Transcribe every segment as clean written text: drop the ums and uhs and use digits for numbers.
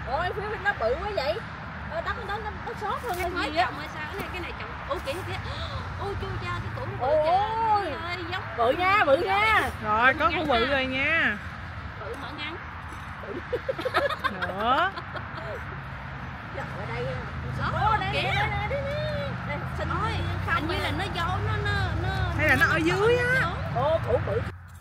Ôi phía bên nó bự quá vậy. Đất nó xót hơn cái gì á. Cái này trồng. Ôi kìa kìa. Ôi chu cha cái củ nó bự ôi giống bự nha, bự nha. Rồi có củ bự rồi nha. bự mở ngắn. Nữa. Ở đây. Kìa. Xin Ôi, hình như là nó dấu nó hay là nó ở dưới á. Ô củ bự.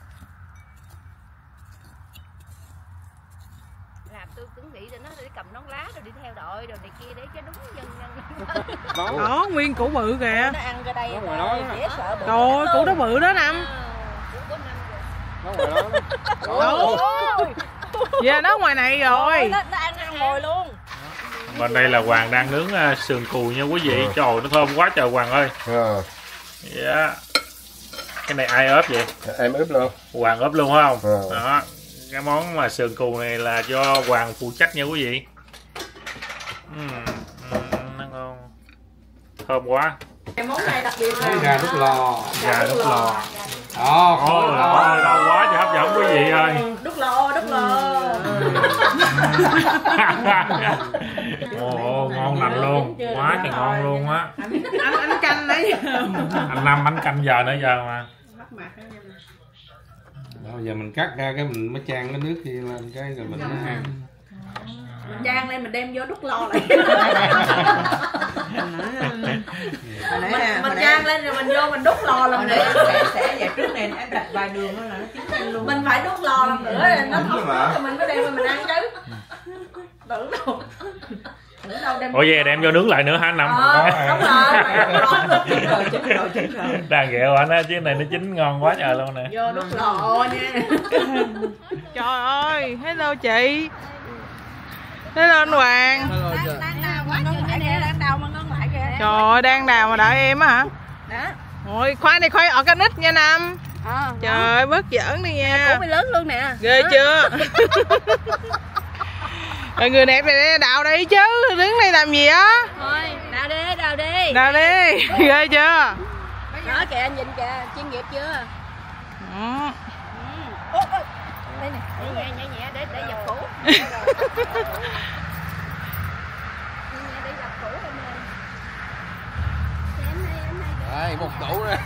Làm tôi cứ nghĩ là nó đi cầm nón lá rồi đi theo đội rồi này kia để cho đúng nhân. Đó, nguyên củ bự kìa. Nó ăn ra đây dễ sợ bự. Trời ơi, củ đó bự đó Năm. Có năm Ôi. Dạ nó ngoài này rồi. Nó ăn ngồi luôn. Bên đây là Hoàng đang nướng sườn cùi nha quý vị. Trời ơi, nó thơm quá trời Hoàng ơi. Dạ. Cái này ai ướp vậy? Em ướp luôn. Hoàng ướp luôn phải không? Đó. Cái món mà sườn cùi này là do Hoàng phụ trách nha quý vị. Nó ngon. Thơm quá. Cái món này đặc biệt là Gà đút lò. Gà đút lò. Đó, Ôi đâu quá trời hấp dẫn quý vị ơi. đút lò. Ồ, ngon lành luôn. Quá trời ngon luôn á. Anh canh đấy. Anh Năm bánh canh giờ nữa giờ mà. đó, giờ mình cắt ra cái mình mới chan cái nước kia lên cái rồi mình mới ăn. Mình chan lên mình đem vô đút lò lại. mình chan lên rồi mình vô mình đút lò làm nữa. Sẽ vậy trước này em đặt vài đường đó là nó chín nhanh luôn. Mình phải đút lò làm nữa rồi nó không rồi mình mới đem mình ăn chứ. Tưởng đâu. Ủa về đem vô nướng lại nữa hả Năm? Đúng rồi. Chín rồi. Đang ghẹo anh á, chứ này nó chín ngon quá trời luôn nè. Vô đút lò nha. Trời ơi, hello chị. Hello anh Hoàng. Đang đào quá trời nè, đang đào mà ngân lại kìa. Trời ơi, đang đào mà đợi em á hả? Đó. Ôi, khoai này khoai organic nha Năm. Trời ơi, bớt giỡn đi nha. Củ mới lớn luôn nè. Ghê chưa? Rồi người đẹp này đào đây chứ, đứng đây làm gì á? Thôi, đào đi. Đào đi, ghê chưa? Đó kìa, anh nhìn kìa, chuyên nghiệp chưa? Đây nè, Nhẹ để dập củ. Để dập củ em ơi. Đây, một củ ra.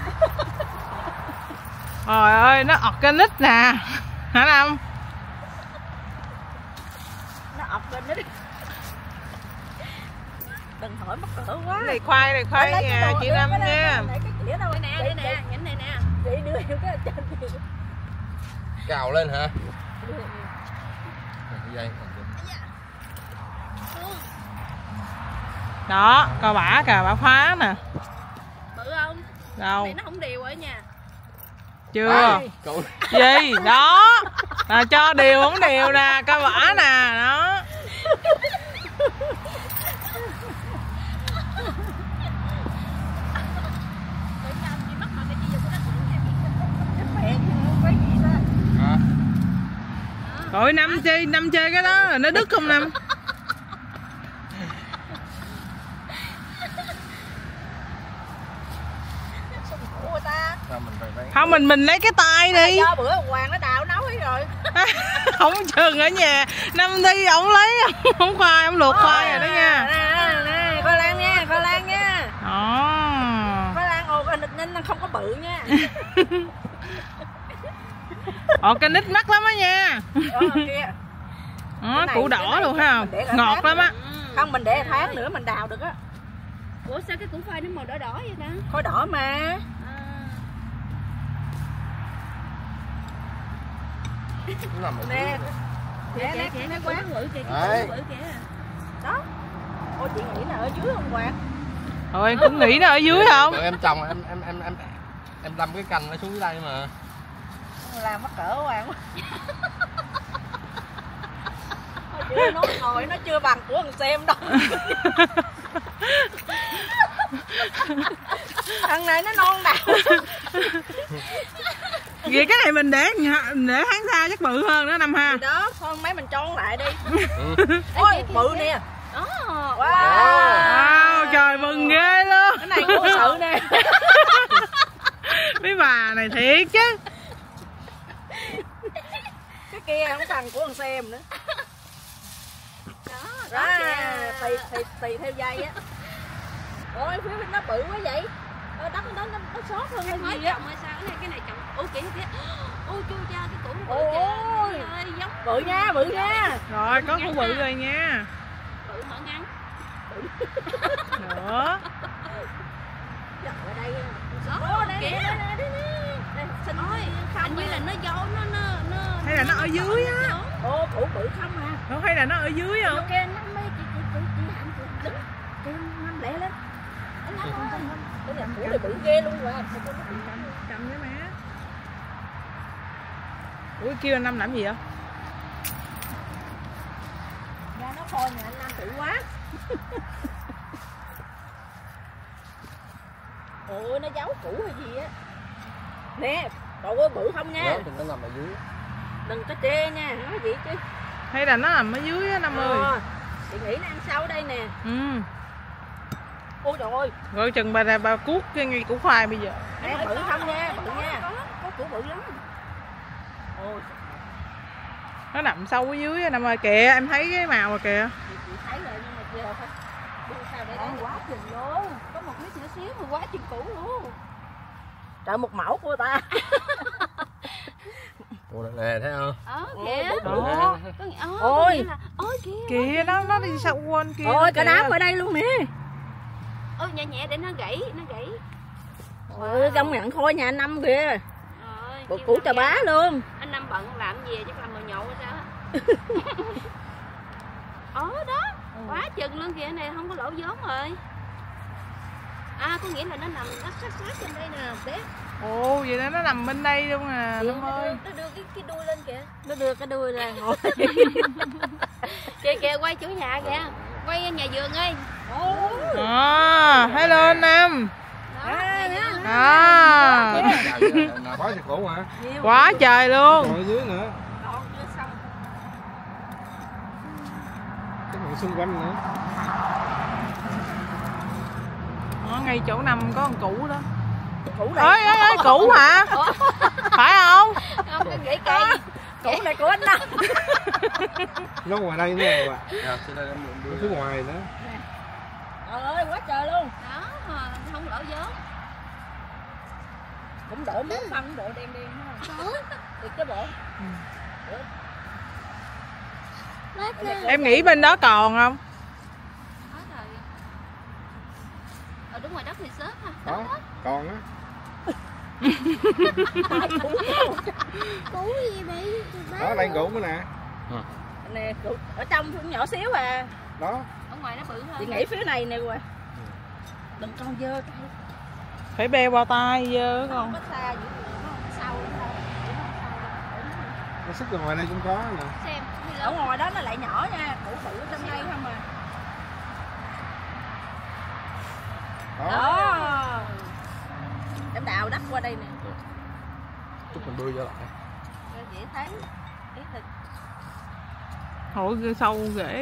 Trời ơi, nó organic nè. Hả Năm? nó ọc lên đấy. Đừng hỏi mắc cỡ quá. Này khoai nhà chị Năm nha. Đây nè, nhánh này nè. Chị đưa vô cái trên kia. Cào lên hả? Dây. Đó, coi bả kìa, bả phá nè. Bự không? Đâu? Này nó không đều ở nhà. Chưa. Gì? Đó. Là cho đều không đều nè, coi bả nè, đó. Rồi Năm chơi cái đó là nó đứt không Năm? Không mình lấy cái tay đi. Do bữa Hoàng nó đào nấu hết rồi. Không chừng ở nhà Năm Thi ổng lấy ổng khoai, ổng luộc khoai rồi đó nha. Nè, khoai lang nha, khoai lang nha. Khoai lang organic nó không có bự nha. Organic mắc lắm á nha. Đó, củ đỏ luôn ha, ngọt lắm á. Không, mình để tháng nữa mình đào được á. Ủa sao cái củ khoai nó màu đỏ đỏ vậy ta? Khoai đỏ mà. Nè. Nè, nó quán bự kìa, bự kìa. Đó. Ôi chị nghĩ là ở dưới không Hoàng? Rồi em cũng nghĩ nó ở dưới không? Em trồng em đâm cái cành nó xuống dưới đây mà. Làm mắc cỡ Hoàng quá. Nó ngồi nó chưa bằng của thằng xem đâu. Thằng này nó non đào. Vậy cái này mình để tháng sau chắc bự hơn đó Năm ha. Đó, thôi mấy mình trôn lại đi. Ôi, bự nè. Wow, trời mừng ghê luôn. Cái này cũng sự nè. Mấy bà này thiệt chứ. Cái kia không cần của thằng xem nữa. Đó. tùy theo dây á. Ôi phía bên nó bự quá vậy. Đất nó xót hơn hay gì á. Sao cái này chồng. Ôi kìa. Ôi chu cha cái củ nó bự kìa. Ơi giống. Bự nha. Rồi có củ bự rồi nha. Bự mở ngắn. Nữa. Ở đây. Kìa. Xin ơi, hình như là nó giấu nó hay là nó ở dưới á. Ô củ bự không à. Không, hay là nó ở dưới không? Ok năm mấy chị Hạnh đứng. Chị năm lẹ lên. Anh năm ơi. Cái này củ này bự ghê luôn rồi. Cầm với má. Ủa kêu anh Năm làm gì vậy? Ra nó coi nhà anh Năm bự quá. Ôi nó giấu củ hay gì á. Nè, cậu ơi bự không nha. Đừng có nằm ở dưới. Đừng có chê nha, nói gì chứ. Hay là nó nằm ở dưới á Năm ơi. Chị nghĩ nó ăn sâu ở đây nè. Ôi trời ơi. Rồi chừng bà cuốc cái ngay củ khoai bây giờ. Nè bự không nha, bự nha. Có củ bự lắm. Ôi. Nó nằm sâu ở dưới á Năm ơi, kìa em thấy cái màu rồi kìa. Chị thấy rồi nhưng mà giờ phải đưa sao để ăn quá chừng luôn. có một lít nhỏ xíu mà quá chừng củ luôn. Trời một mẫu của ta. Ủa nè thấy không? Kìa. Ôi. Ôi Kìa nó đi sâu quên kia. Ôi cả đám ở đây luôn nè. Ôi nhẹ nhẹ để nó gãy, Ôi công nhận khôi nhà anh Năm kìa. Rồi, củ trà bá luôn. Anh Năm bận làm gì chắc làm mồi nhậu hay sao á. Đó, quá chừng luôn kìa, này không có lỗ vốn rồi. Có nghĩa là nó nằm nó sát trên đây nè, bé. Ồ, vậy đó nó nằm bên đây luôn à Năm ơi. Nó đưa cái đuôi lên kìa. Nó đưa cái đuôi ra ngồi. Kìa quay chủ nhà kìa. Quay nhà vườn ơi. Hello anh Năm. Quá trời củ hả? Quá trời luôn. Còn ở dưới nữa. Cái xung quanh nữa. Ngay chỗ nằm có con củ đó. Củ này. Ơi củ hả? Phải không? Không, cái gãy cây. Củ này của anh Năm. Nó ngoài đây nữa rồi. Phía ngoài nữa. Trời ơi quá trời luôn. Đó, không lỗ vốn. Cũng đổ món phân bộ đen không? Được cái bộ. Em nghĩ bên đó còn không? Đúng rồi, đất thì xớt ha. Đó, còn á. Củ gì vậy? Đó, đây củ nữa nè. Nè, ở trong cũng nhỏ xíu à. Đó. Ở ngoài nó bự hơn. Chị nghĩ phía này nè quà. Đừng con dơ tay. Phải beo bao tay dơ con. Có xa dữ nó sâu thôi. Nó xích ở ngoài đây cũng có nè. Xem. Ở ngoài đó nó lại nhỏ nha, củ bự trong đây không à. Đó. Em đào đất qua đây nè. Chút mình đưa vô lại. Dễ thấy. Ý là Hội sâu rễ.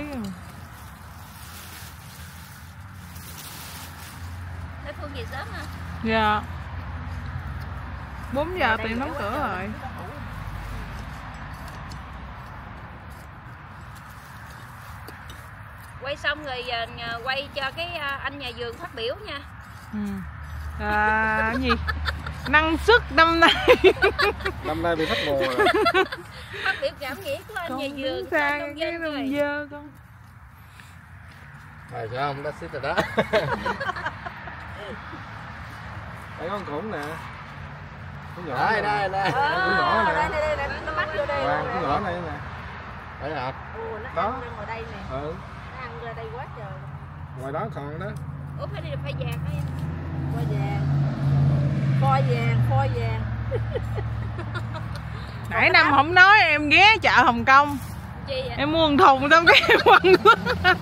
Thấy Phương về sớm hả? Dạ. 4 giờ tiệm đóng cửa rồi. Quay xong rồi quay cho cái anh nhà vườn phát biểu nha. Cái gì? Năng suất năm nay. Năm nay bị thất mùa rồi. Phát biểu cảm nghĩ của anh nhà vườn. Xa cái nông dơ con. Rồi sao không? Đã xích rồi đó. Đây có con củng nè. Cái nhỏ Đây. Cái nhỏ nè. đây nó mắc vô đây. Cái nhỏ này nè. Đấy hả? Nó ăn ra ngoài đây nè. Ừ. Nó ăn ra đây quá trời. Ngoài đó còn đó. Ủa phải đi được phải vàng thôi. Kho vàng. Kho vàng. Nãy Năm không nói em ghé chợ Hồng Kông. Gì vậy? Em mua một thùng trong cái em quăng luôn.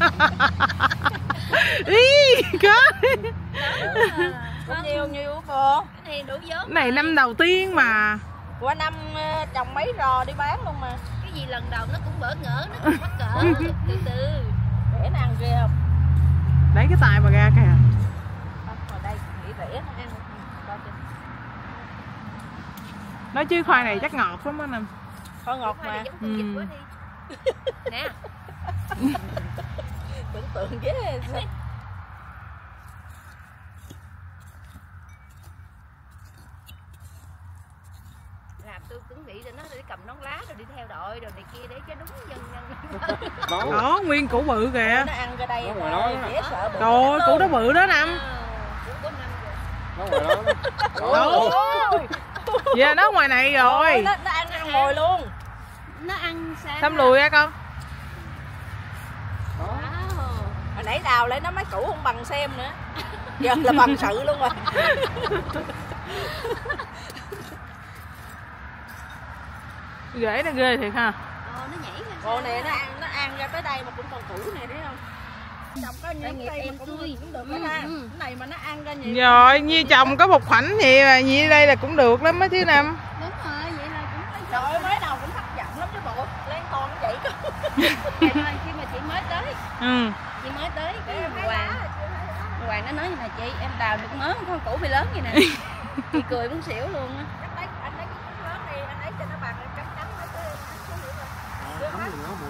Ý, coi. Bao nhiêu cô? Cái này đủ vốn. Này năm đầu tiên mà. Qua năm trồng mấy rò đi bán luôn mà. Cái gì lần đầu nó cũng bỡ ngỡ, nó cũng mắc cỡ. Từ từ. Rẻ nó ăn ghê không? Lấy cái tay mà ra kìa. Ở đây nghĩ rẻ nó ăn. Nói chứ khoai này chắc ngọt lắm á Năm. Khoai ngọt mà. Giống con vịt quá đi. Nè. tưởng tượng ghê. Làm tôi cứ nghĩ là nó để cầm nón lá rồi đi theo đội rồi này kia để cho đúng dân. Đó, nguyên củ bự kìa. Nó ăn ra đây dễ sợ bự. Trời ơi, củ đó bự đó Năm. Nó ngoài đó. Dạ nó ngoài này rồi. Nó ăn ngồi luôn. Nó ăn sao? Xăm lùi á con. Hồi nãy đào lại nó mấy củ không bằng xem nữa. Giờ là bằng sự luôn rồi. Rễ nó ghê thiệt ha. Nó nhảy ra. Cô này nó ăn ra tới đây mà cũng còn củ này thấy không? Trồng có những cây mà cũng được hết ha. Cái này mà nó ăn ra nhiều. Rồi, như trồng có một khoảnh gì mà như đây là cũng được lắm á chứ Năm. Đúng rồi, vậy là cũng phải. Trời ơi, mới đầu cũng hấp dẫn lắm chứ bộ. Lan toàn nó chạy cơ. Vậy thôi, khi mà chị mới tới. Ừ. Chị mới tới cái Hoàng nó nói như là chị em đào được mớ con củ bị lớn vậy nè. Chị cười muốn xỉu luôn á. Anh lấy cái củ lớn đi, anh lấy cho nó bằng cắm mấy cái số liệu rồi. Đưa hết.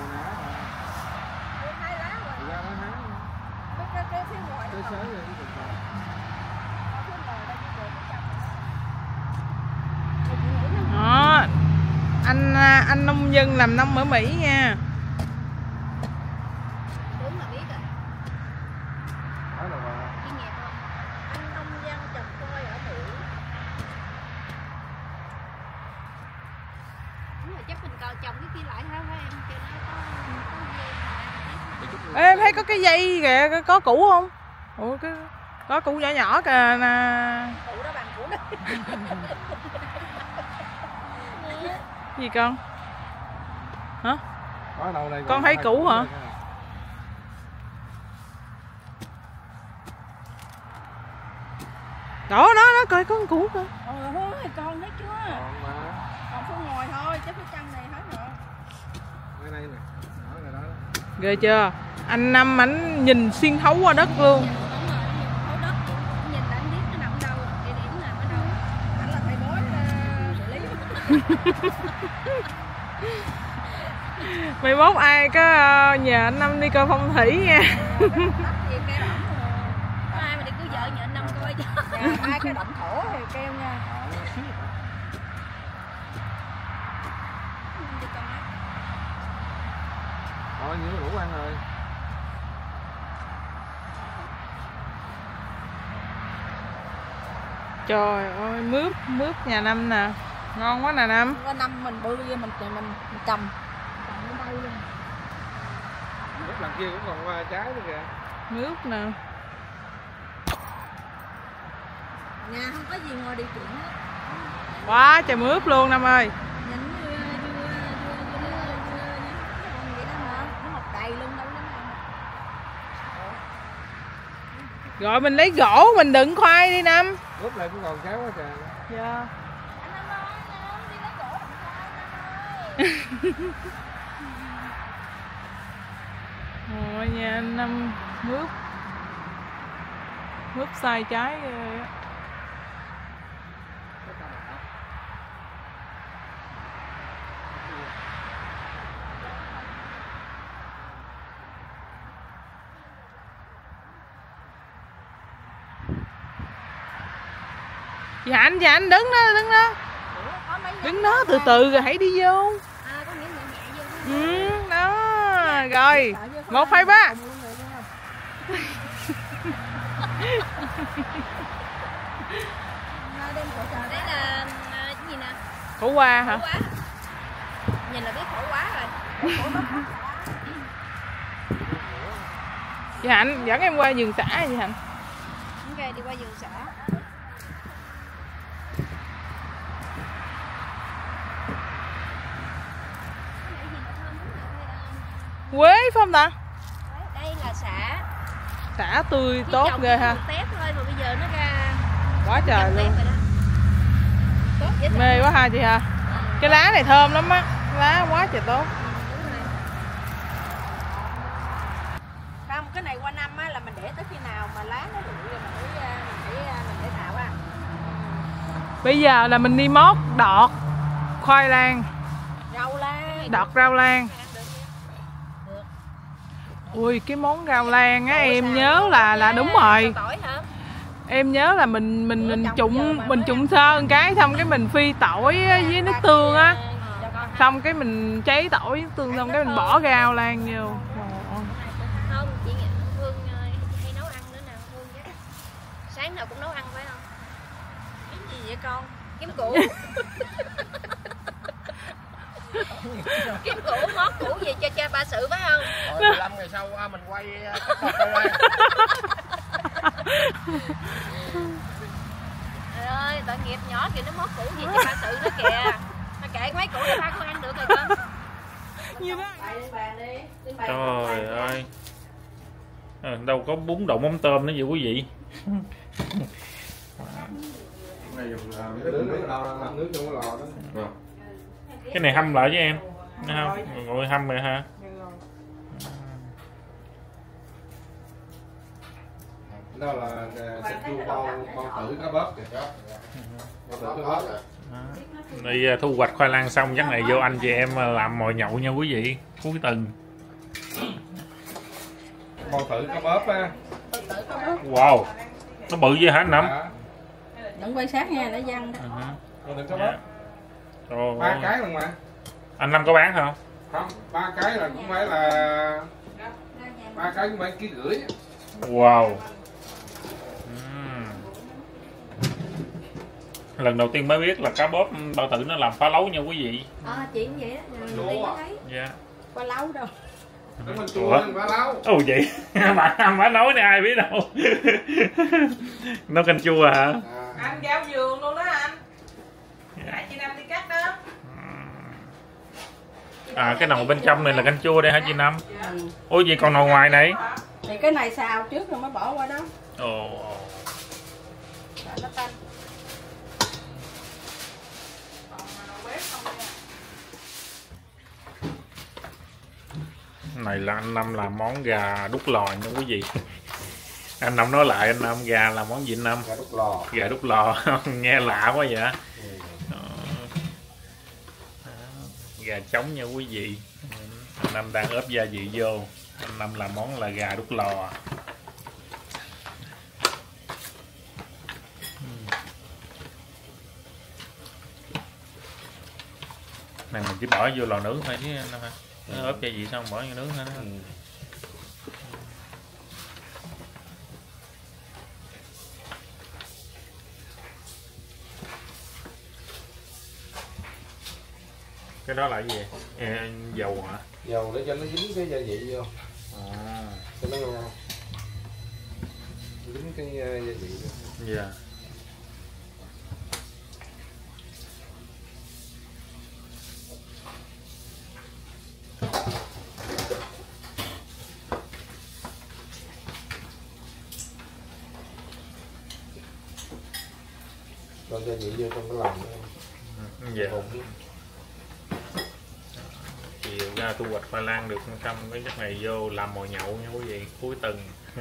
Đưa 2 lá rồi. Cái phía ngoài. Cái sới rồi. Đó. Anh nông dân làm nông ở Mỹ nha. Đúng là biết rồi. Chuyên nghiệp không? Anh nông dân trồng coi ở Mỹ. Đúng rồi, chắc mình còn trồng cái kia lại ha em cho nó có Ê, em thấy có cái dây kìa, có củ không? Ủa có củ nhỏ nhỏ kìa nè. Củ đó bằng củ đó. Gì con? Hả? Có đâu đây. Con thấy củ hả? Đó coi có con củ kìa. Ôi con thấy chưa? Còn phía ngoài thôi, chứ phía trong này hết rồi. Đây này nè. Đó rồi đó. Ghê chưa? Anh Năm ảnh nhìn xuyên thấu qua đất luôn. đúng rồi, khối đất nhìn là anh biết nó nằm đâu, địa điểm nằm ở đâu. Anh là thầy bói địa lý. Mai mốt ai có nhờ anh Năm đi coi phong thủy nha. Gì cây ổng có ai mà đi cứ vợ nhờ anh Năm coi cho. Hai cái động thổ thì kêu nha. Thôi nhiều đủ ăn rồi. Trời ơi, mướp nhà Năm nè. Ngon quá nè Năm. Có năm mình bươi mình trồng lên đây luôn. Lúc lần kia cũng còn qua trái nữa kìa. Mướp nè. Nhà không có gì ngoài điều kiện hết. Quá trời mướp luôn Năm ơi. Nhìn vậy đó mà nó mọc đầy luôn đâu lắm. Rồi mình lấy gỗ mình đựng khoai đi Năm. Lúc lại cũng còn trái quá trời. Dạ. Anh Năm ơi, đi lấy gỗ đựng khoai Năm ơi. Rồi nhà anh Năm mướp sai trái ghê á. Dạ anh đứng đó. Đứng đó từ từ rồi hãy đi vô. À, có nghĩa nhẹ nhẹ vô. Đó. Rồi. 1, 2, 3. Đấy là cái gì nè? Khổ qua hả? Khổ quá. Nhìn là biết khổ quá rồi. Chị Hạnh dẫn em qua vườn xã chị Hạnh. Ok, đi qua vườn xã. Quế phải không ta? Đây là xả. Xả tươi tốt ghê ha. Tép thôi mà bây giờ nó ra Quá trời luôn. Tốt dễ sợ. Mê quá ha chị ha. Cái lá này thơm lắm á. Lá quá trời tốt. Không, cái này qua năm á là mình để tới khi nào mà lá nó rụng rồi mình để tạo á. Bây giờ là mình đi mót đọt khoai lang, Rau lan. đọt rau lan. Ui cái món rau lan á em nhớ là đúng rồi. Em nhớ là mình trụng sơ một cái xong cái mình phi tỏi với nước tương á. Xong cái mình cháy tỏi với nước tương xong cái mình bỏ rau lan vô. Không, chị Hương hay nấu ăn nữa nè, Hương chứ. Sáng nào cũng nấu ăn phải không? Cái gì vậy con? Kiếm củ. Kiếm củ, ngót củ gì cho cha ba sự phải không? Rồi 15 ngày sau mình quay cái con cây lan. Trời ơi, tội nghiệp nhỏ kìa, nó mót củ gì cho ba sự nữa kìa. Mà kệ mấy củ cho ba con ăn được rồi con. Như đó. Trời ơi. Đâu có bún đậu mắm tôm nữa vậy quý vị. Nước trong cái lò đó. Cái này hâm lại với em. Thấy không? Ngồi hâm rồi ha. Đó là thịt chua bao tử cá bóp kìa. Bao tử cá bóp. Đi thu hoạch khoai lang xong chắc này vô anh chị em làm mồi nhậu nha quý vị. Cuối tuần. Bao tử cá bóp á. Wow. Nó bự vậy hả anh Năm? Đừng quay sát nha, để văng đó. Bao tử cá bóp. Rồi. 3 cái luôn mà. Anh Năm có bán không? Không, 3 cái là cũng phải là 3 cái cũng phải 1,5 kg. Wow. Lần đầu tiên mới biết là cá bóp bao tử nó làm phá lấu nha quý vị. Chị cũng vậy đó, lần đầu thấy. Dạ. Qua lâu đâu. Đúng mình chua lên phá lấu. Ồ vậy, bà nói này ai biết đâu. Nấu canh chua hả? Anh rau vườn luôn đó anh. Nãy chị Năm đi cắt đó. Cái nồi bên trong này là canh chua đây hả chị Năm? Ủa gì còn nồi ngoài này? Thì cái này xào trước rồi mới bỏ qua đó. Ồ. Nó tanh. Này là anh Năm làm món gà đút lò nha quý vị. Anh Năm nói lại anh Năm gà là món gì anh Năm? Gà đút lò. Gà đút lò. Nghe lạ quá vậy. Gà trống nha quý vị. Anh Năm đang ướp gia vị vô. Anh Năm làm món là gà đút lò. Này mình chỉ bỏ vô lò nướng thôi chứ anh Năm hả? Ướp gia vị xong bỏ vô nướng thôi đó. Cái đó là cái gì? Dầu hả? Dầu để cho nó dính cái gia vị vô. Cho nó ngon. Dính cái gia vị vô. Dạ. Cho gia vị vô trong cái lòng đó. Dạ. Chiều ra thu hoạch khoai lang được xong cái giấc này vô làm mồi nhậu nha quý vị, cuối tuần.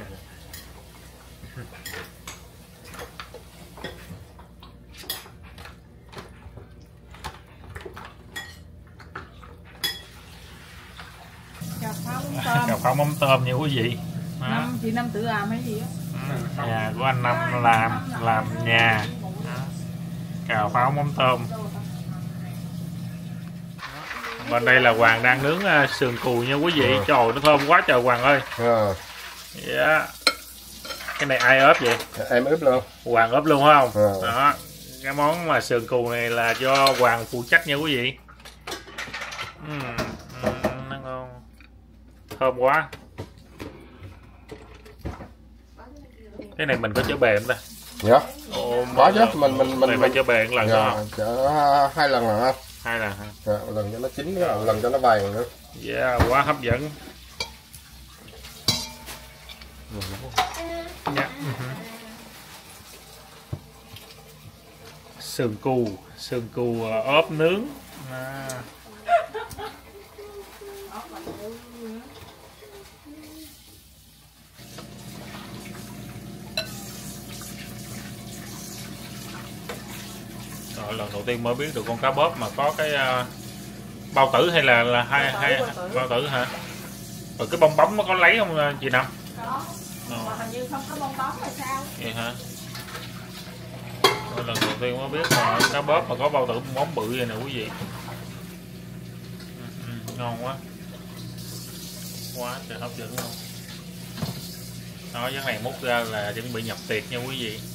Cà pháo mắm tôm nha quý vị. Năm, chị Năm tự làm hay gì á? Nhà của anh Năm làm nhà. Cà pháo mắm tôm. Bên đây là Hoàng đang nướng sườn cùi nha quý vị. Trời nó thơm quá trời Hoàng ơi. Yeah. Cái này ai ướp vậy? Em ướp luôn. Hoàng ướp luôn phải không? Đó. Cái món mà sườn cùi này là do Hoàng phụ trách nha quý vị. Nó ngon. Thơm quá. Cái này mình có chở bề không ta? Dạ. Có chứ, mình phải chở bề một lần đó. Chở 2 lần hả? 2 lần hả? Dạ, một lần cho nó chín, một lần cho nó vàng nữa. Yeah, quá hấp dẫn. Yeah. Sườn cù ốp nướng. Rồi, lần đầu tiên mới biết được con cá bóp mà có cái bao tử hay là hai bao tử hả? Rồi cái bong bóng nó có lấy không chị Năm? Có. Mà hình như không có bong bóng hay sao? Vậy hả? Lần đầu tiên mới biết mà cá bóp mà có bao tử bóng bự vậy nè quý vị. Ngon quá. Quá trời hấp dẫn luôn. Đó, cái này múc ra là chuẩn bị nhập tiệc nha quý vị.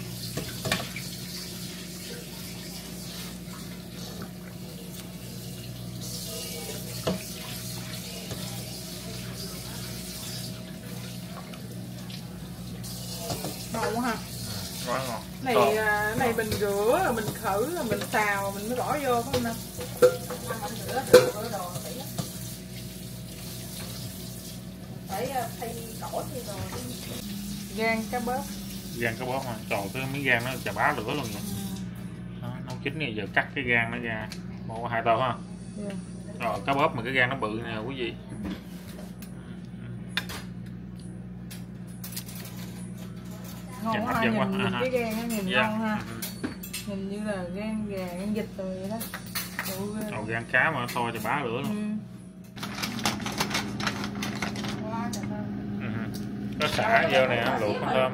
Ngon quá ha. Quá ngon. Này mình rửa rồi mình khử rồi mình xào rồi mình mới bỏ vô phải không Năm? Phải thay tỏi thì rồi. Gan cá bóp. Gan cá bóp mà, trời cái miếng gan nó chà bá lửa luôn vậy. Đó, nấu chín này giờ cắt cái gan nó ra, một hai tô ha. Yeah. Rồi cá bóp mà cái gan nó bự nè quý vị. Ngon quá ha, nhìn cái gan nó nhìn ngon ha. Nhìn như là gan gà, gan vịt rồi vậy đó. Ồ, gan cá mà to chà bá lửa luôn. Có xả vô nè, luộc con tôm.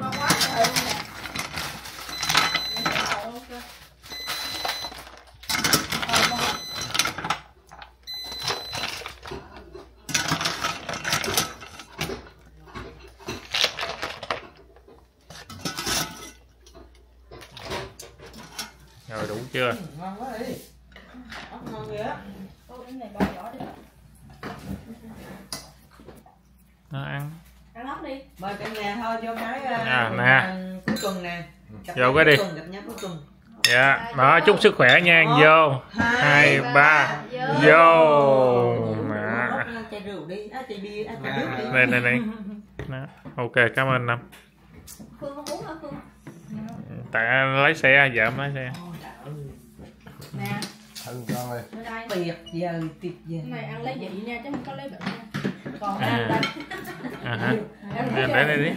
Rồi đủ chưa? Ngon quá đi. Ốc ngon vậy á. Cái này bỏ vỏ đi. Nó ăn. Ăn ốc đi. Mời cả nhà thôi cho cái nè. cuối tuần nè. Vô cái đi. Gặp nhau cuối tuần. Dạ, đó chúc sức khỏe nha, vô. 2, 3. Vô. Chai rượu đi, chai bia, chai nước đi. Đây. Đó. Ok, cảm ơn Năm. Phương không uống hả Phương? Tại lái xe, vợ em lái xe. Nè. Thân con ơi. Tuyệt vời, tuyệt vời. Cái này ăn lấy vị nha, chứ không có lấy bệnh nha. Còn À. ăn Hả? Để đi.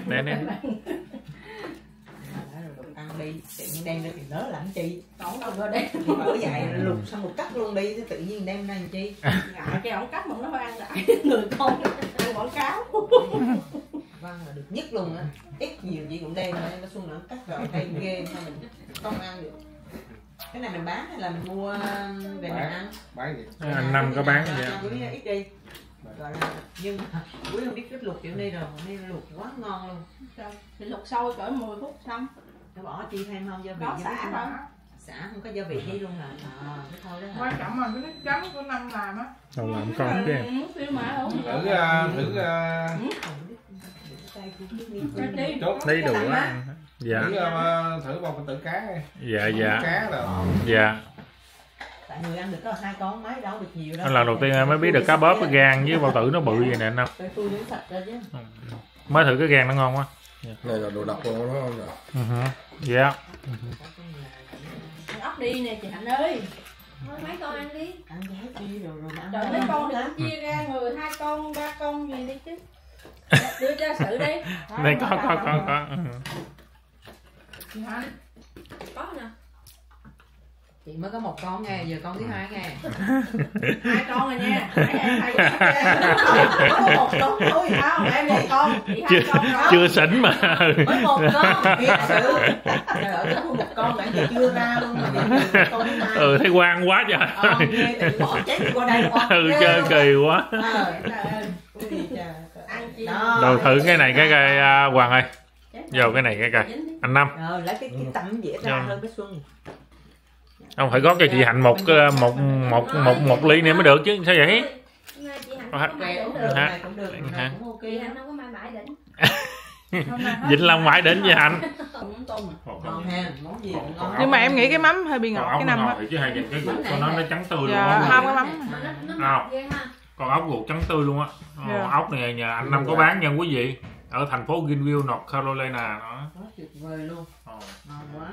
Ăn đi, tự nhiên đem ra thì nớ làm chi. Còn đâu rồi đây. Bởi vậy lục xong một cắt luôn đi, tự nhiên đem ra làm chi. Ngại cái ổng cắt mà nó phải ăn lại người con ăn quảng cáo. Vâng là được nhất luôn á. Ít nhiều chị cũng đem nó xuống nó cắt rồi hay ghê thôi mình không ăn được. Cái này mình bán hay là mình mua về mình ăn? Bán gì? Anh Năm có bán gì Quý ít đi. Rồi là nhưng mà quý không biết cách luộc kiểu này rồi, nên luộc quá ngon luôn. Thì luộc sôi cỡ 10 phút xong. Nó bỏ chi thêm không gia vị? Có xả không? Xả không có gia vị gì luôn à. Cái thôi đó. Quan trọng là cái nước chấm của Năm làm á. đâu làm con chứ. Phiêu mà uống. Lấy đủ á. Dạ. Thử một phần tử cá đi. Dạ. Cá rồi. Dạ. Tại người ăn được có 2 con mấy đâu được nhiều đâu. Lần đầu tiên em mới biết được cá bóp cái gan với bao tử nó bự vậy nè anh Năm. Phải phui đến sạch ra chứ. Mới thử cái gan nó ngon quá. Này là đồ độc luôn đó không nhỉ? Dạ. Ăn ốc đi nè chị Hạnh ơi. Thôi mấy con ăn đi. Ăn giá chi rồi ăn. Trời mấy con thì cũng chia ra người 2 con, 3 con gì đi chứ. Đưa cho sự đi. Đây có. Chị Hạnh. Có nè. Chị mới có 1 con nghe, giờ con thứ 2 nghe. 2 con rồi nha. Có 1 con thôi sao? Em 1 con. Chưa xỉn mà. Mới 1 con. Thiệt sự. Trời ơi, có 1 con nãy giờ chưa ra luôn mà con thứ 2. Thấy quan quá trời. Nghe tự bỏ chết qua đây con. Chơi kỳ quá. Đầu thử cái này cái cây Hoàng ơi. Vô cái này cái cây. Anh Năm. Rồi lấy cái tấm dĩa ra hơn cái Xuân. Ông phải gót cho chị Hạnh một ly nữa mới được chứ sao vậy? Chị Hạnh Cũng được, cũng ok. Chị Hạnh không có mãi mãi đỉnh. Vĩnh Long mãi đến với Hạnh. Ngon ha, món gì cũng ngon. Nhưng mà em nghĩ cái mắm hơi bị ngọt cái Năm á. Chứ hay nhìn cái ruột của nó trắng tươi luôn Dạ, á. không có mắm. Con ốc ruột trắng tươi luôn á. Ốc này nhà anh Năm có bán nha quý vị. Ở thành phố Greenville, North Carolina đó. Quá tuyệt vời luôn. Ngon quá.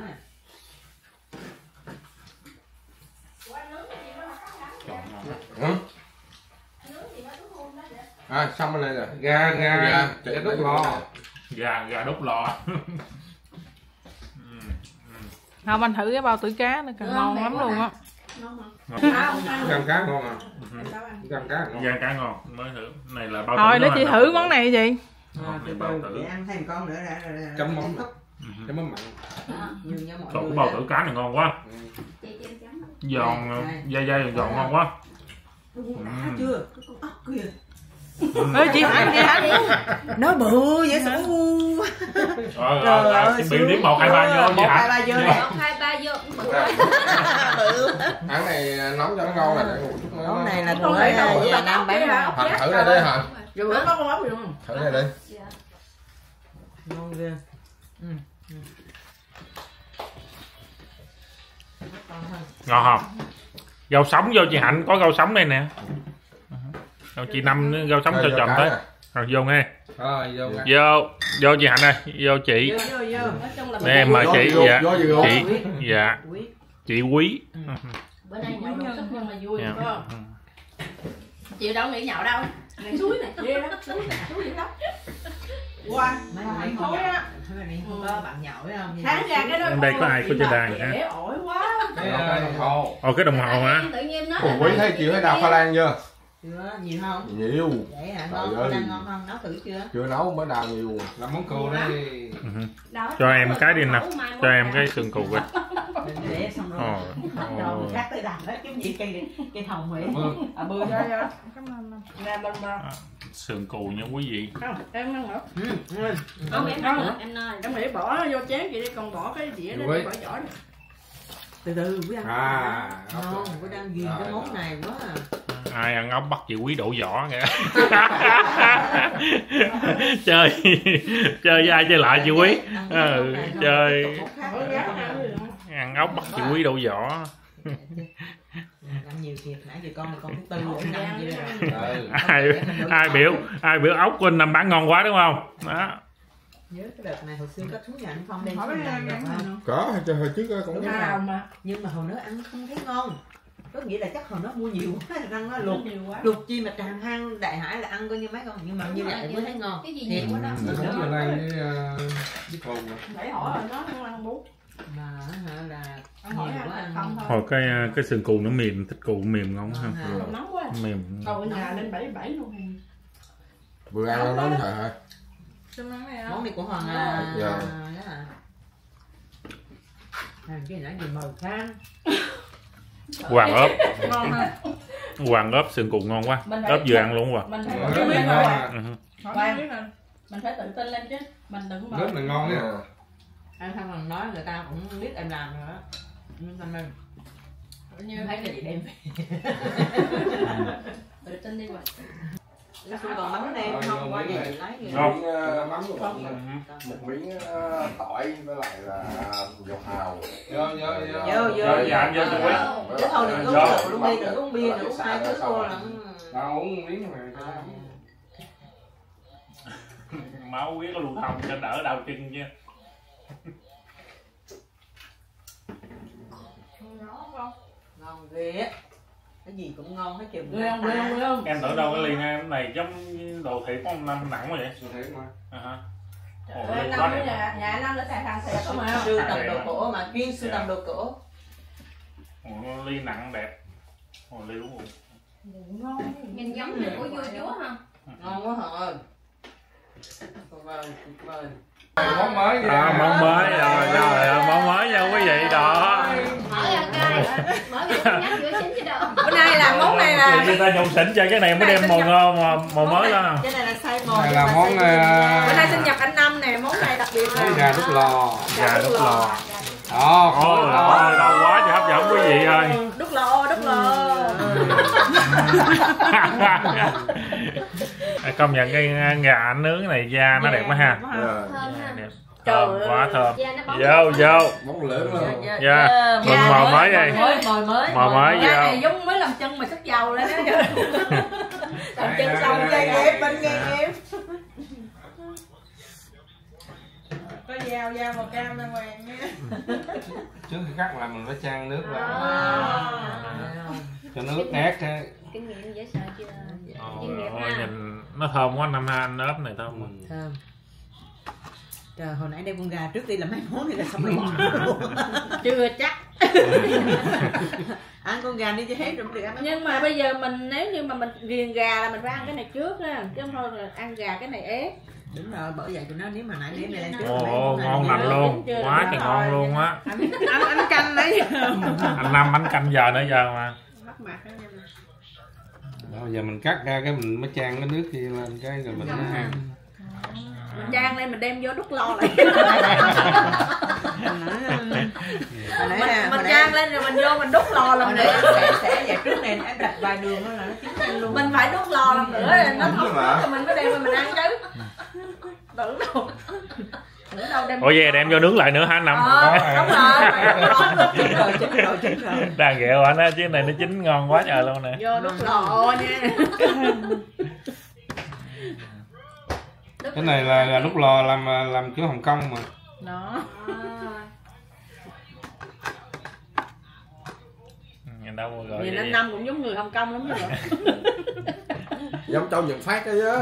Xong rồi này nè, gà đốt lò. Gà đốt lò. Không, anh thử cái bao tử cá nó còn ngon lắm luôn á. Gan cá ngon à. Gan cá ngon. Gan cá ngon mới thử. Này là bao tử. Thôi để chị thử món này gì. Từ từ chị ăn thêm con nữa đã. Chấm mắm. Chấm mắm mặn. Trời, cái bao tử cá này ngon quá. Giòn, dai giòn ngon quá. Chưa? Ê chị Hạnh, nó bự vậy sao? Rồi, biểu điểm 1, 2, 3 vô. 1, 2, 3 vô. 1, 2, 3 vô. Bự. Ăn này nấu cho nó ngon là để ngủ chút nữa. Món này là của nhà Nam bán ra. Hạnh thử này đi Hạnh. Rồi bữa có con ốc gì không? Thử này đi. Ngon ghê. Ngon không? Rau sống vô chị Hạnh, có rau sống đây nè. Rồi chị Năm rau sống cho chồng tới. Rồi vô nghe. Vô chị Hạnh ơi, vô chị. Nè mời chị. Dạ. Chị. Dạ. Chị Quý. Bữa nay nhậu đồ súp nhưng mà vui phải không? Chị đâu nghĩ nhậu đâu. Ngày suối này, ghê lắm, suối dữ lắm. Qua, mày khối á. Không có bạn nhậu phải không? Sáng ra cái đó. Em đây có ai có trên đàn hả? Ổi quá. Cái đồng hồ. Ồ cái đồng hồ hả? Tự nhiên nó. Quý thấy chịu thấy đào khoai lang chưa? Chưa, nhiều không? Nhiều. Vậy hả? Ngon, đang ngon không? Nấu thử chưa? Chưa nấu mới đào nhiều. Làm món cua đi. Cho em cái đi nè. Cho em cái sườn cù kìa. Để xong rồi. Rồi cắt tới đằng đó cái gì cây hồng vậy? Bươi ra. Cảm ơn. Ra bên ba. Sườn cù nha quý vị. Không, em ăn nữa. Không em ăn nữa, em nói. Em nghĩ bỏ vô chén chị đi, còn bỏ cái dĩa đó bỏ vỏ đi. Từ từ quý ăn. Ngon, quý đang ghiền cái món này quá à. Ai ăn ốc bắt chị Quý đổ vỏ kìa. chơi với ai chơi lại chị Quý. Chơi ăn ốc bắt chị Quý đổ vỏ. Ăn nhiều thiệt, nãy giờ con thứ tư rồi. ai biểu ốc của anh Năm bán ngon quá đúng không? Đó. Nhớ cái đợt này hồi xưa có thú nhà anh Phong đem Có, hồi trước cũng nhưng mà hồi nó ăn không thấy ngon. Có nghĩa là chắc hồi nó mua nhiều quá, răng nó luộc chi mà tràn hang Đại Hải là ăn coi như mấy con, nhưng mà như vậy mới thấy ngon. Cái gì nhiều quá đó. Nó lên với cồn. Phải hỏi rồi nó không ăn bún. Mà là hỏi ăn không thôi. Hồi cái sườn cù nó mềm, thịt cù mềm ngon ha. Nóng quá. Mềm. Cầu nhà lên 77 luôn. Vừa ăn nó thôi hả? Món này của Hoàng à. Dạ. Cái nãy gì màu khang. Hoàng ốp. Hoàng ốp sườn cù ngon quá. Ốp vừa ăn luôn Hoàng. Mình phải tự tin lên chứ. Mình đừng mà. Rất là ngon nha. Ăn không Hoàng nói người ta cũng biết em làm rồi đó. Như thấy là chị đem về. Tự tin đi Hoàng. Còn mắm nêm không qua vậy lấy gì. Không, mắm một miếng tỏi với lại là dầu hào. Vô. Dạ vô chú Quý. Chứ thôi đừng có uống rượu luôn đi, đừng uống bia, đừng uống hai thứ cô là. Tao uống miếng này. Máu huyết có lưu thông cho đỡ đau chân chứ. Ngon ghê. Cái gì cũng ngon hết chừng. Em tưởng đâu cái ly này giống đồ thị có Năm nặng quá vậy. Đồ thị mà. Nhà Năm đã xài thằng xẹt không mà. Sưu tầm đồ cổ mà, chuyên sưu tầm đồ cổ. Ly nặng đẹp. Ly uống ngon. Nhìn giống như của vua chúa ha. Ngon quá hả? Vâng. Món mới món mới rồi món mới nha quý vị đó. Mở ra coi, mở ra nhắc giữa chính chứ đâu. Bữa nay là món này là người ta nhộn xỉn chơi cái này mới đem màu mới đó. Cái này là size 1. Này là món bữa nay sinh nhật anh Năm nè, món này đặc biệt là gà đút lò. Gà đút lò. Đó, lâu quá thì hấp dẫn quý vị ơi. Đút lò. Công nhận cái gà nướng này da nó đẹp quá ha. Đẹp. Thơm quá thơm. Vô. Món lớn luôn. Dạ. Mừng mồi mới đây. Mồi mới vô. Này giống mới làm chân mà xách dầu lên đó. Làm chân xong dây ghép bên nghe ghép. Có dao vào cam lên hoàng nha. Trước khi cắt là mình phải chan nước vào. Cho nước ép ha. Kinh nghiệm dễ sợ chưa? Nhìn nó thơm quá Năm ha, anh ốp này thơm. Thơm. Trời, hồi nãy đem con gà trước đi làm mấy món thì là xong rồi bỏ luôn. Chưa chắc. Ăn con gà đi cho hết rồi được ăn. Nhưng mà bây giờ mình nếu như mà mình ghiền gà là mình phải ăn cái này trước á, chứ không thôi là ăn gà cái này ép. Đúng rồi, bởi vậy tụi nó nếu mà nãy để này lên trước. Ồ, ngon lành luôn, quá trời ngon luôn á. Anh canh đấy. Anh Năm bánh canh giờ nữa giờ mà. Đó, giờ mình cắt ra cái mình mới chan cái nước kia lên cái rồi mình ăn. Mình chan lên mình đem vô đút lo lại. Mình chan lên rồi mình vô mình đút lò làm nữa. Sẽ vậy trước này anh đặt vài đường đó là nó chín nhanh luôn. Mình phải đút lò làm nữa rồi nó thông rồi mình mới đem mà mình ăn chứ. Tưởng đâu. Ủa về đem vô nướng lại nữa hả Năm? Đúng rồi. Chín rồi. Đang ghẹo anh á, chứ này nó chín ngon quá trời luôn nè. Vô đút lò nha. Cái này là đút lò làm kiểu Hồng Kông mà. Đó. Đâu mà gọi vậy anh Năm cũng giống người Hồng Kông lắm chứ. Giống Châu Nhật Phát đó chứ.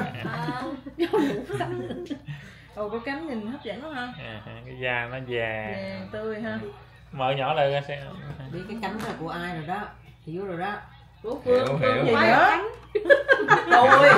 Ồ, có cánh nhìn hấp dẫn lắm ha. Cái da nó già. Vàng tươi ha. Mở nhỏ lên ra xem. Biết cái cánh là của ai rồi đó. Hiểu rồi đó. Của Phương. Hiểu Gì nữa? Tôi.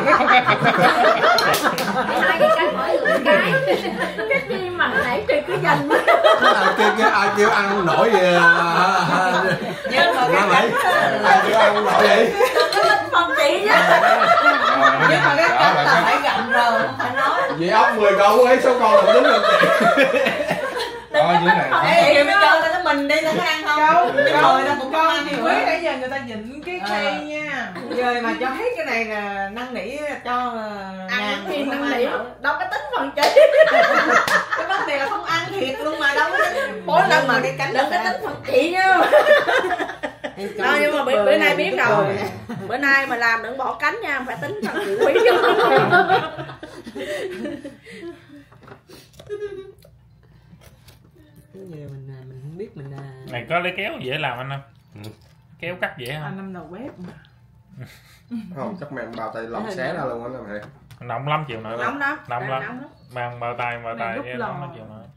Hai cái cánh mỗi người cái. Cái gì mà nãy chị cứ dành mới. Ai kêu ăn nổi gì? Nhưng mà cái ai kêu ăn nổi vậy? Phòng chị chứ. Nhưng mà cái cánh là phải gặm rồi, không phải nói. Vậy ốc 10 câu ấy số con là đúng rồi chị. Đó dưới này. Ê, mới cho tao mình đi tao có ăn không? Cái rồi tao cũng có ăn Thì thì quý quý. nãy giờ người ta nhịn cái khay nha. Rồi mà cho hết cái này là năn nỉ cho Ăn thì năn nỉ đâu có tính phần chị. Cái vấn đề là không ăn thiệt luôn mà đâu có tính. Mỗi lần mà cái cánh đừng có tính phần chị nha. Đó, nhưng mà bữa nay biết rồi. Bữa nay mà làm đừng bỏ cánh nha, phải tính phần chị quý chứ. Giờ mình không biết mình Này có lấy kéo dễ làm anh không? Kéo cắt dễ Anh không? Năm đầu bếp. Không, chắc mẹ bao tay lòng xé ra luôn á này. Nóng lắm chiều nội. Nóng lắm. Nóng lắm. Mang bao tay đút lò. nóng lắm chiều nội.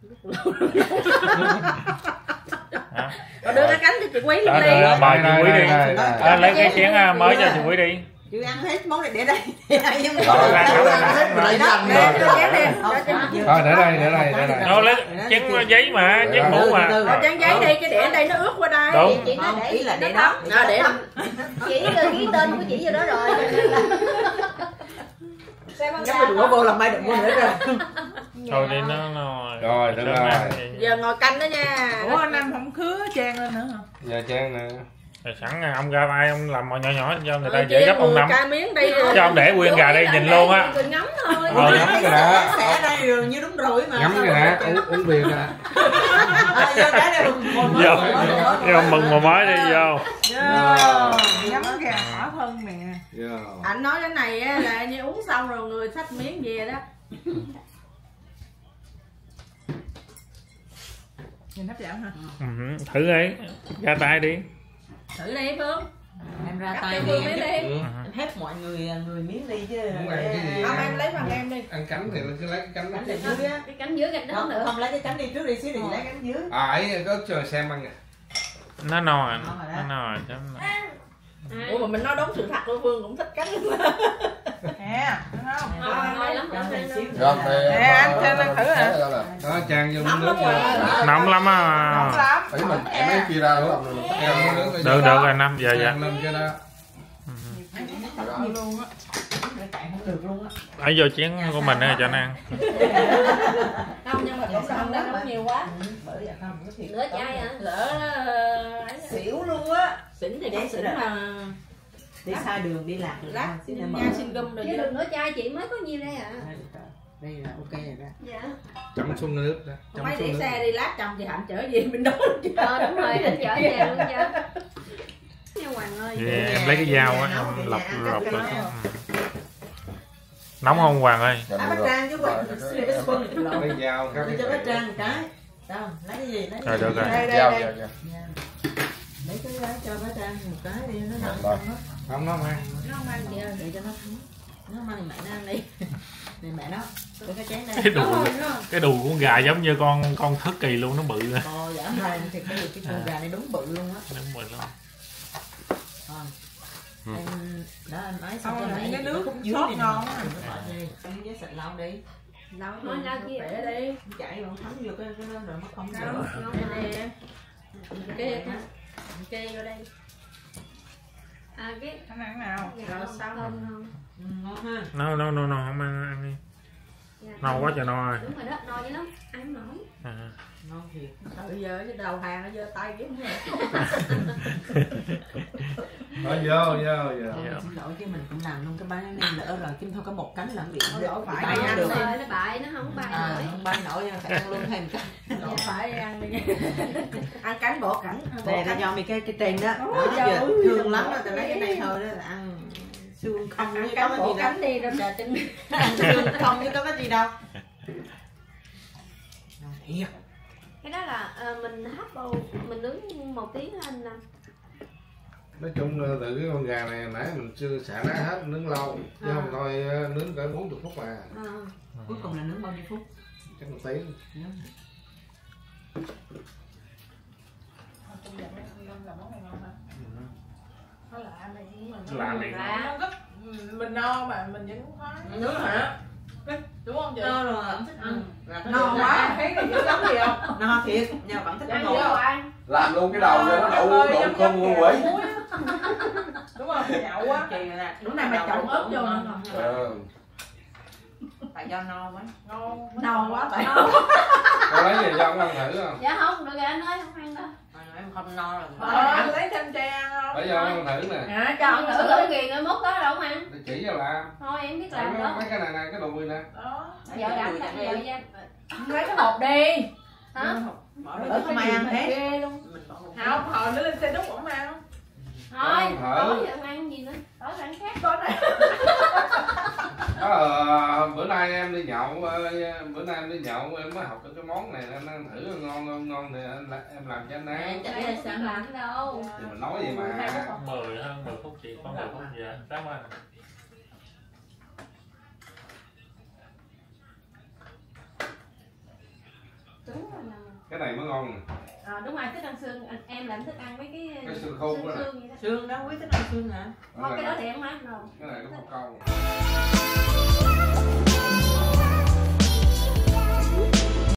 Rồi đưa cái cánh cho chị quý luôn đi. Mời chị Quý đi. Lấy cái chén mới cho chị Quý đi. chứ ăn hết món này để đây. Để đây nhưng mà Rồi, lấy ăn rồi. Thôi để đây. Nó lấy chén giấy mà, chén mũ mà. Chén giấy đi, cái để đây nó ướt qua đây. Đúng. Chị nói để ý là để đó. Để đó. chị ghi tên của chị vô đó rồi. Chắc mình đừng vô làm mai đừng vô nữa rồi. Thôi đi nó Rồi, được rồi. Giờ ngồi canh đó nha. Ủa anh Năm không khứa chan lên nữa hả? Giờ chan nè. Sẵn ông ra tay ông làm nhỏ nhỏ cho người ta dễ gấp ông Năm. Cay miếng đi. Cho ông để nguyên gà đây nhìn luôn á. Ngắm thôi. Ngắm cái đã. Xẻ đây rồi như đúng rồi mà. Ngắm cái đã, uống bia nè. Vô mừng mà mới đi vô. Ngắm gà khỏa thân nè. Anh nói cái này á là như uống xong rồi người xách miếng về đó. Nhìn hấp dẫn hả? Thử đi, ra tay đi. Thử đi Phương. Em ra tay Phương miếng đi. em hết mọi người miếng đi chứ. Không em lấy bằng em đi. Ăn cánh thì cứ lấy cái cánh đó. Cái cánh dưới gạch đó Không, nữa. không lấy cái cánh đi trước đi xíu thì lấy cánh dưới. Ấy có chờ xem ăn nè. Nó no rồi, nó no rồi. Ủa mà mình nói đúng sự thật luôn, Phương cũng thích cánh. Nè, đúng không? Ngon lắm. Nè, anh cho anh thử hả? Đó chan vô nước. Nóng lắm á. Nóng lắm. Ấy mình em lấy chia ra đúng không? Được rồi Năm, dạ. Lên cái đó. Luôn á. Không được luôn á. Ấy vô chén của mình để cho nó ăn. Không nhưng mà cũng không nó nóng nhiều quá. Bởi vậy không có thiệt. Nửa chai hả? Lỡ Xỉu luôn á. xỉn thì cũng xỉn mà. Đi xa đường đi lạc. Lát xin nha xin gum rồi. Chứ được nửa chai chị mới có nhiêu đây à? Đây là ok rồi đó. Dạ. Chấm xuống nước đó. Mấy để xe đi lát chồng thì Hạnh chở về bên đó. Đúng rồi, anh chở nhà luôn chứ. Nha Hoàng ơi. Em lấy cái dao á, em lọc rồi. Nóng không Hoàng ơi? Bác Trang chứ quên. Lấy dao các Cho bác Trang một cái. Đâu, lấy cái gì? Lấy Rồi được rồi. Đây. Lấy cái đó cho bác Trang một cái đi nó ngon. Không nó mang. Nó không ăn chị ơi. Để cho nó thấm. Nó không ăn thì mẹ nó ăn đi. Này mẹ nó, cái chén đây. Cái đùi của con gà giống như con thất kỳ luôn, nó bự rồi. Dạ thôi, thì cái con gà này đúng bự luôn á. Đúng bự luôn. Em đó em nói xong Xong cho rồi mẹ cái nước dưới sốt đi ngon nè. á. Em với sạch lau đi. Lau Nói lau kia kia. bẻ đi. Chạy rồi thấm vô cái đó rồi nó không Lau. được. Kê vô đây. À cái Ăn ăn nào. Rồi xong không? Ngon ha. No, không ăn đi. No quá trời no rồi. Đúng rồi đó, no dữ lắm, ăn không nổi. Ngon thiệt. bây giờ cái đầu hàng nó giơ tay kiếm hết. Thôi vô. Xin lỗi chứ mình cũng làm luôn cái bánh nên lỡ rồi chứ thôi có một cánh làm việc Đổ phải bay ăn được. Nó bại, nó không bay nổi. Không bay nổi phải ăn luôn thêm cái. Đổ phải ăn đi. Ăn cánh bỏ cảnh. Đây là do mày cái trên đó. Đó giờ thương lắm đó, tao lấy cái này thôi đó là ăn xương không Ăn với cánh có bỏ cái gì đâu. cánh đi rồi chờ chân. Ăn xương không với có cái gì đâu. Thiệt. Cái đó là mình hấp bầu, mình nướng 1 tiếng anh nè. Nói chung từ cái con gà này nãy mình chưa xả lá hết, nướng lâu chứ không thôi nướng cỡ 40 phút mà. Cuối cùng là nướng bao nhiêu phút? Chắc 1 tiếng. Lạ miệng. Nó rất mình no mà mình vẫn khoái. Nướng hả? Đúng không chị? No rồi vẫn thích ăn. No quá, thấy cái chữ giống gì không? No thiệt, nhưng mà vẫn thích ăn Ăn ngon. vô anh. Làm luôn cái đầu cho nó đậu không ngon quỷ. Đúng không? Nhậu quá. Lúc này mày trộn ớt vô nữa. Tại do no quá. Ngon. No quá tại. Có lấy gì cho ông ăn thử không? Dạ không, được rồi anh ơi, không ăn đâu. Em không no rồi. Lấy thêm tre ăn không? Lấy cho ông ăn thử nè. À, cho Chọn ăn thử thử cái ghiền rồi mốt đó đâu không ăn. Để chỉ cho làm. Thôi em biết làm đó. Mấy cái này nè, cái đùi nè. Đó. Vợ đảm tặng vợ ra. lấy cái hộp đi. Hả? Ở không ai ăn hết. Ghê luôn. Không, hồi nó lên xe đúc ổng ăn. Thôi, Thử. tối giờ em ăn gì nữa? Tối ăn khác. Có đấy. Bữa nay em đi nhậu em mới học được cái món này anh ăn thử ngon không ngon thì em làm cho anh ăn. Đây là sợ làm đâu. Thì mình nói vậy mà. 10 hơn 10 phút chị, có 10 phút dạ. Cảm ơn. Đúng rồi nè. Cái này mới ngon nè. Đúng rồi, thích ăn xương. Em làm thích ăn mấy cái Xương khô đó nè. xương vậy đó. Xương đó quý thích ăn xương hả? Thôi cái đó thì em ăn rồi. Cái này nó có câu.